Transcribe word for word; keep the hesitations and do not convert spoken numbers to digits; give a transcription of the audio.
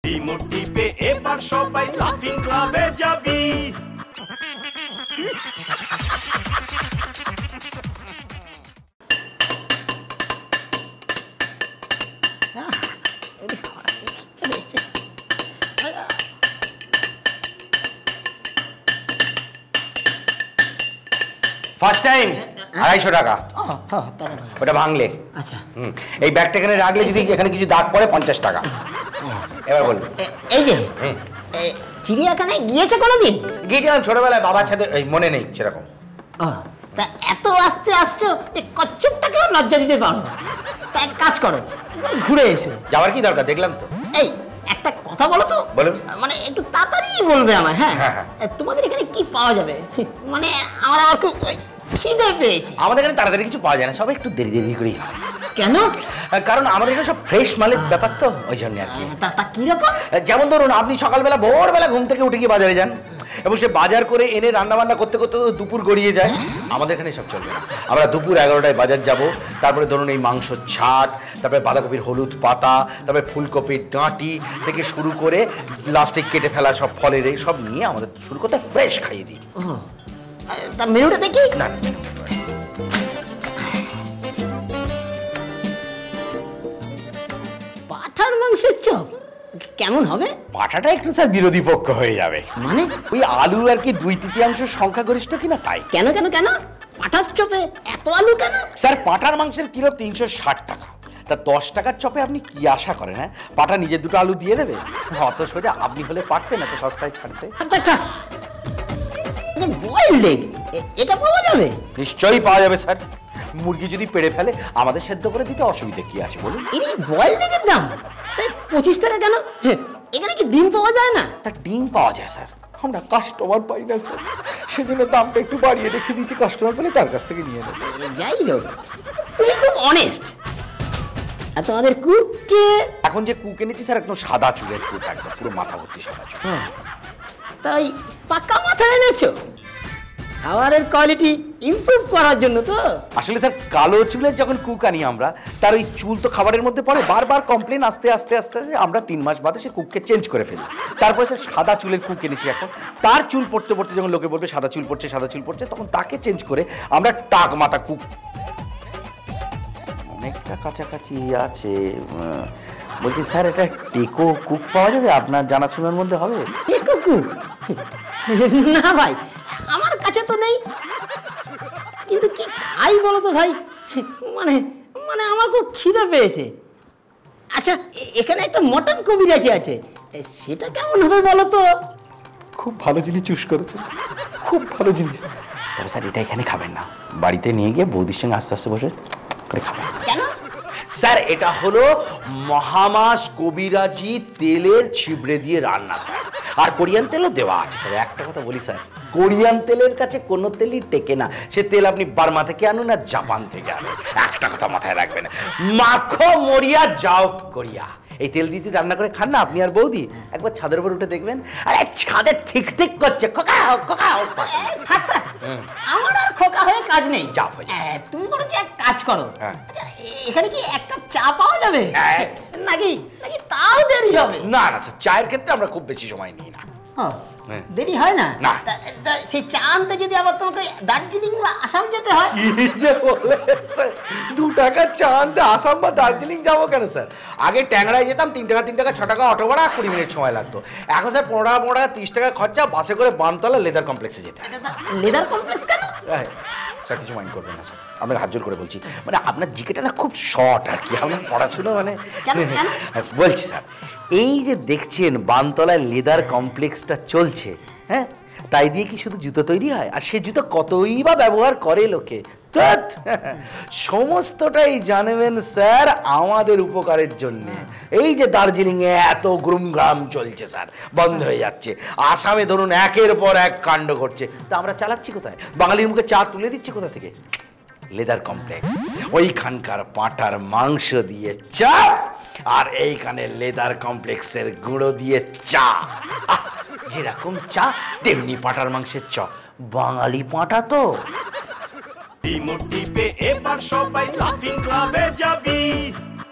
Remote টিপে এবার সবাই লাফিং ক্লাবে যাবি। ফার্স্ট টাইম আড়াইশো টাকা ওটা ভাঙলে। আচ্ছা এই ব্যাগটা এখানে রাখলে যদি এখানে কিছু দাগ পড়ে পঞ্চাশ টাকা। এবার বলুন। এই যে চিড়িয়াখানায় গিয়েছে কোনোদিন? গিয়েছিলাম ছোটবেলায় বাবার সাথে, মনে নেই সেরকম। তা এত আস্তে আসছো যে কচ্ছপটাকেও লজ্জা দিতে পারো। তা এক কাজ করো, ঘুরে এসো। যাওয়ার কি দরকার, দেখলাম তো। এই একটা কথা বলো তো। বলুন। মানে একটু তাড়াতাড়ি বলবে আমায়। হ্যাঁ তোমাদের এখানে কি পাওয়া যাবে? মানে আমার আর খুব খিদে পেয়েছে। আমাদের এখানে তাড়াতাড়ি কিছু পাওয়া যায় না, সব একটু দেরি দেরি করেই হয়। কেন? কারণ আমাদের এখানে সব ফ্রেশ মালের ব্যাপার তো, ওই জন্য আর কি। তা কিরকম? যেমন ধরুন আপনি সকালবেলা ভোরবেলা ঘুম থেকে উঠে গিয়ে বাজারে যান এবং সে বাজার করে এনে রান্না বান্না করতে করতে দুপুর গড়িয়ে যায়। আমাদের এখানে সব চলবে না। আমরা দুপুর এগারোটায় বাজার যাব, তারপরে ধরুন এই মাংস ছাট, তারপরে বাঁধাকপির হলুদ পাতা, তারপরে ফুলকপির ডাঁটি থেকে শুরু করে প্লাস্টিক কেটে ফেলা সব ফলের এই সব নিয়ে আমাদের শুরু করতে ফ্রেশ খাইয়ে দিই। তা মেনুটা দেখি না। পাঠার মাংসের চপ কেমন হবে? পাঠাটা একটু স্যার বিরোধী পক্ষ হয়ে যাবে। মানে ওই আলু আর কি দুই তৃতীয়াংশ সংখ্যাগরিষ্ঠ কিনা তাই। কেন কেন কেন পাঠার চপে এত আলু কেন? স্যার পাঠার মাংসের কিলো তিনশো ষাট টাকা। তা দশ টাকার চপে আপনি কি আশা করেন? হ্যাঁ পাঠা নিজের দুটো আলু দিয়ে দেবে? অত সোজা আপনি হলে পারতেন এত সস্তায় ছাড়তে। বয়েলড এগ এটা পাওয়া যাবে? নিশ্চয়ই পাওয়া যাবে স্যার। মুরগি যদি পেড়ে ফেলে আমাদের সেদ্ধ করে দিতে অসুবিধা কি আছে বলুন? এই বয়েলড এগের দাম পঁচিশ টাকা কেন? এখানে কি ডিম পাওয়া যায় না? তা ডিম পাওয়া যায় স্যার, আমরা কাস্টমার পাই না স্যার, সেজন্য দামটা একটু বাড়িয়ে রেখে দিচ্ছি। কাস্টমার পেলে তার কাছ থেকে নিয়ে নেবে। যাই হোক তুমি খুব অনেস্ট। আর তোমাদের কুক কে? এখন যে কুক এনেছি স্যার একদম সাদা চুলের কুক, একদম পুরো মাথা ভর্তি সাদা চুল। তাই পাকা মাথা এনেছো খাবারের কোয়ালিটি ইমপ্রুভ করার জন্য তো? আসলে স্যার কালো চুলের যখন কুক আনি আমরা, তার ওই চুল তো খাবারের মধ্যে পড়ে, বারবার কমপ্লেন আস্তে আস্তে আস্তে আস্তে আমরা তিন মাস বাদে সে কুককে চেঞ্জ করে ফেলি। তারপরে স্যার সাদা চুলের কুক এনেছি এখন। তার চুল পড়তে পড়তে যখন লোকে বলবে সাদা চুল পড়ছে সাদা চুল পড়ছে, তখন তাকে চেঞ্জ করে আমরা টাক মাথা কুক। অনেকটা কাছাকাছি আছে। বলছি স্যার এটা টেকো কুক পাওয়া যাবে? আপনার জানাশোনার মধ্যে হবে? টেকো কুক? না ভাই আমার কাছে তো নেই। কিন্তু কি খাই বলো তো ভাই, মানে মানে আমার খুব খিদে পেয়েছে। আচ্ছা এখানে একটা মটন কবিরাজি আছে, সেটা কেমন হবে বলো তো? খুব ভালো জিনিস চুজ করেছে, খুব ভালো জিনিস। তবে স্যার এটা এখানে খাবেন না, বাড়িতে নিয়ে গিয়ে বৌদির সঙ্গে আস্তে আস্তে বসে করে খাবেন। কেন? স্যার এটা হলো মহামাস কবিরাজি তেলের ছিবড়ে দিয়ে রান্না স্যার, আর কোরিয়ান তেলও দেওয়া আছে। তবে একটা কথা বলি স্যার, কোরিয়ান তেলের কাছে কোনো তেলই টেকে না। সে তেল আপনি বার্মা থেকে আনুন আর জাপান থেকে আনুন, একটা কথা মাথায় রাখবেন, মাখো মরিয়া যাও কোরিয়া। এই তেল দিয়ে রান্না করে খান না আপনি আর বৌদি, একবার ছাদের উপর উঠে দেখবেন, আরে ছাদে ঠিক ঠিক করছে খোকা খোকা। আমার আর খোকা হয়ে কাজ নেই। যা তুমি বলো যে এক কাজ করো, এখানে কি এক কাপ চা পাওয়া যাবে নাকি? নাকি তাও দেরি হবে? না না স্যার, চায়ের ক্ষেত্রে আমরা খুব বেশি সময় নিই না। দেরি হয় না? না। সেই চা আনতে যদি আবার তোমাকে দার্জিলিং বা আসাম যেতে হয়? দু টাকার চা আনতে আসাম বা দার্জিলিং যাবো কেন স্যার? আগে ট্যাংরায় যেতাম, তিন টাকা তিন টাকা ছ টাকা অটো ভাড়া, কুড়ি মিনিট সময় লাগতো। এখন স্যার পনেরো টাকা পনেরো টাকা ত্রিশ টাকা খরচা, বাসে করে বামতলা লেদার কমপ্লেক্সে যেতে। লেদার কমপ্লেক্স কেন? স্যার কিছু মাইন্ড করবেন না স্যার, আপনার হাত জোর করে বলছি, মানে আপনার জিকেটা না খুব শর্ট আর কি, আপনার পড়াশোনা মানে বলছি স্যার, এই যে দেখছেন বামতলায় লেদার কমপ্লেক্সটা চলছে, হ্যাঁ তাই দিয়ে কি শুধু জুতো তৈরি হয়? আর সে জুতো কতই বা ব্যবহার করে লোকে, সমস্তটাই জানবেন স্যার আমাদের উপকারের জন্য। এই যে দার্জিলিং এ এত গ্রুমগ্রাম চলছে স্যার, বন্ধ হয়ে যাচ্ছে, আসামে ধরুন একের পর এক কাণ্ড ঘটছে, তা আমরা চালাচ্ছি কোথায়? বাঙালির মুখে চা তুলে দিচ্ছি কোথা থেকে? Leather complex. ওইখানকার পাঁঠার মাংস দিয়ে চা, আর এইখানে লেদার কমপ্লেক্সের গুঁড়ো দিয়ে চা। যেরকম চা তেমনি পাঁঠার মাংসের চ। বাঙালি পাঁঠা তো। রিমোট টিপে এবার সবাই লাফিং ক্লাবে যাবি।